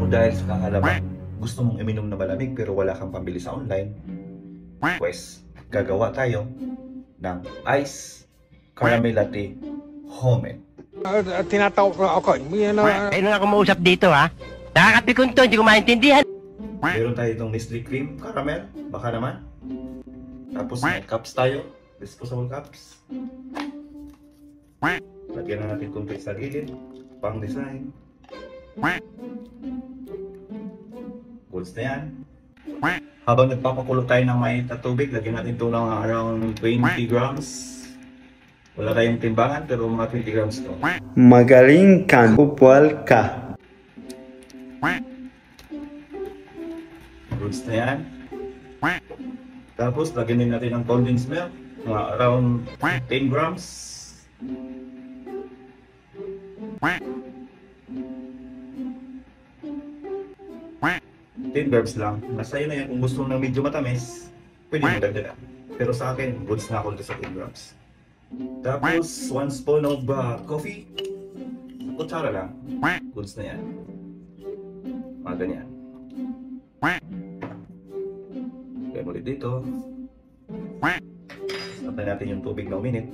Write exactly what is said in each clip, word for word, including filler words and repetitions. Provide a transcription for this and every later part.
Kung dahil sa kahalabang gusto mong uminom na malamig pero wala kang pambili sa online, pues gagawa tayo ng ice caramel latte homemade. Uh, tinatawag ko ako. Yan na. Ayun ako mausap dito ha. Nakakapikon to, hindi ko maintindihan. Meron tayo itong Nestle Cream Caramel, baka naman. Tapos may cups tayo, disposable cups. Lagyan na natin kunti sa gilid, pang design. Goods na yan. Habang nagpapakulo tayo ng mainit na tubig, lagyan natin ito ng around twenty grams. Wala tayong timbangan pero mga twenty grams to. Magaling ka, upwal ka. Goods na yan. Tapos lagyan din natin ng condensed milk, mga around ten grams. ten grams lang. Nasa iyo na yan. Kung gusto mo ng medyo matamis, pwede mo dagdagan. Pero sa akin, goods na ako sa ten grams. Tapos, one spoon of uh, coffee. Kutsara lang. Goods na yan. Mga ganyan. Lagyan ulit dito. Sabay natin yung tubig na uminit.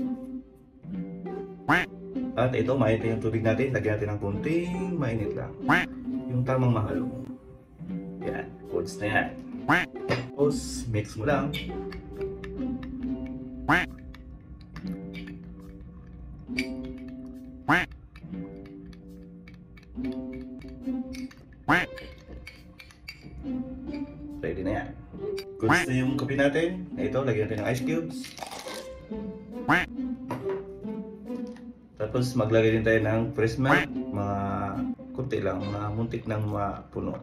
At ito, mainit yung tubig natin. Lagyan natin ng kunting mainit lang. Yung tamang mahalo. Yan. Goods na yan. Tapos, mix mo lang. Ready na yan. Goods na yung kape natin. Ito, lagyan natin ng ice cubes. Tapos maglagay din tayo ng fresh milk. Mga kunti lang, mga muntik ng mapuno.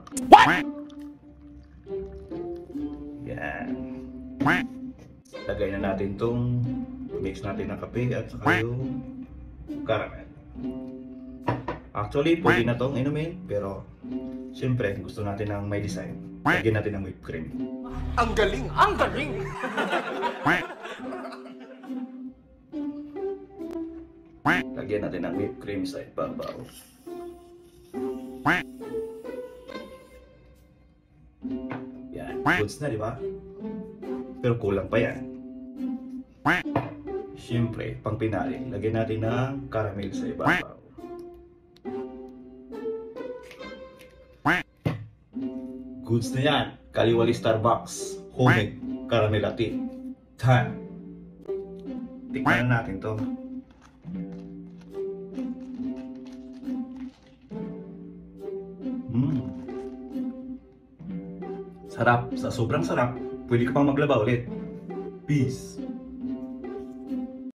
Yan. Lagay na natin itong mix natin ng kape at saka yung caramel. Actually, pwede na itong inumin, pero siyempre gusto natin ng may design. Lagyan natin ng whipped cream. Ang galing! Ang galing! Lagyan natin ng whipped cream sa ibabaw. Yan, goods na, di ba? Pero kulang pa yan. Siyempre, pang pinali, lagyan natin ng caramel sa ibabaw. Goods na yan. Kaliwali Starbucks homemade caramel latte. Time. Tikman na natin to. Mm. Sarap. Sa sobrang sarap, pwede ka pang maglaba ulit. Peace.